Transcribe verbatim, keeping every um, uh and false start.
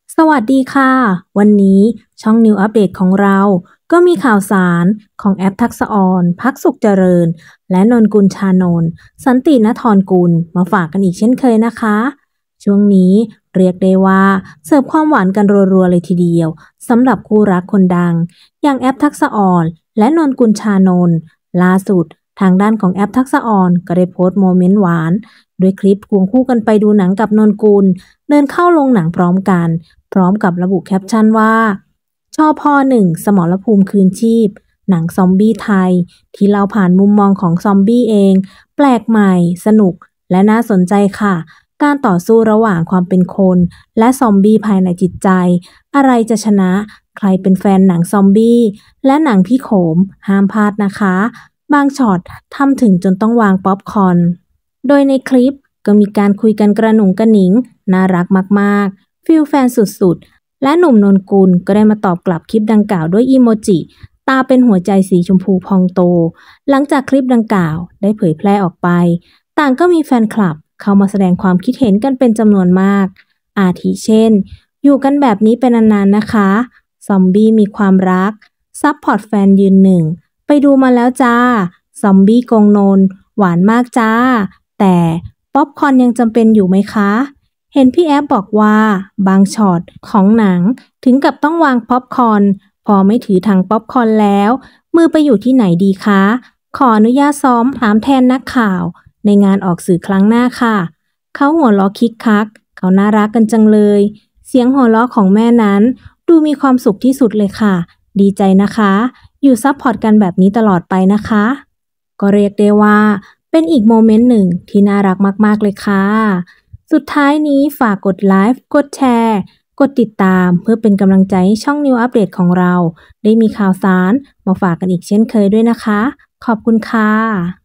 สวัสดีค่ะวันนี้ช่องนิวอัปเดตของเราก็มีข่าวสารของแอปทักษะออนพักสุขเจริญและนนกุลชานนท์สันตินทรกุลมาฝากกันอีกเช่นเคยนะคะช่วงนี้เรียกได้ว่าเสิร์ฟความหวานกันรัวๆเลยทีเดียวสำหรับคู่รักคนดังอย่างแอปทักษะออนและนนกุลชานนท์ล่าสุดทางด้านของแอปทักษะออนก็ได้โพสต์โมเมนต์หวานด้วยคลิปควงคู่กันไปดูหนังกับนนกุลเดินเข้าโรงหนังพร้อมกัน พร้อมกับระบุแคปชั่นว่าชอพอหนึ่งสมรภูมิคืนชีพหนังซอมบี้ไทยที่เล่าผ่านมุมมองของซอมบี้เองแปลกใหม่สนุกและน่าสนใจค่ะการต่อสู้ระหว่างความเป็นคนและซอมบี้ภายในจิตใจอะไรจะชนะใครเป็นแฟนหนังซอมบี้และหนังพี่โขมห้ามพลาดนะคะบางช็อตทำถึงจนต้องวางป๊อปคอร์นโดยในคลิปก็มีการคุยกันกระหนุ่งกระหนิงน่ารักมากๆฟีลแฟนสุดๆ และหนุ่มนนกุลก็ได้มาตอบกลับคลิปดังกล่าวด้วยอีโมจิตาเป็นหัวใจสีชมพูพองโตหลังจากคลิปดังกล่าวได้เผยแพร่ออกไปต่างก็มีแฟนคลับเข้ามาแสดงความคิดเห็นกันเป็นจำนวนมากอาทิเช่นอยู่กันแบบนี้เป็นนานๆนะคะซอมบี้มีความรักซัพพอร์ตแฟนยืนหนึ่งไปดูมาแล้วจ้าซอมบี้กงนนหวานมากจ้าแต่ป๊อปคอร์นยังจำเป็นอยู่ไหมคะเห็นพี่แอฟบอกว่าบางช็อตของหนังถึงกับต้องวางป๊อปคอร์นพอไม่ถือถังป๊อปคอร์นแล้วมือไปอยู่ที่ไหนดีคะขออนุญาตซ้อมถามแทนนักข่าวในงานออกสื่อครั้งหน้าค่ะเขาหัวเราะคิกคักเขาน่ารักกันจังเลยเสียงหัวเราะของแม่นั้นดูมีความสุขที่สุดเลยค่ะดีใจนะคะอยู่ซัพพอร์ตกันแบบนี้ตลอดไปนะคะก็เรียกได้ว่าเป็นอีกโมเมนต์หนึ่งที่น่ารักมากๆเลยค่ะสุดท้ายนี้ฝากกดไลค์กดแชร์กดติดตามเพื่อเป็นกำลังใจให้ช่องนิวอัปเดตของเราได้มีข่าวสารมาฝากกันอีกเช่นเคยด้วยนะคะขอบคุณค่ะ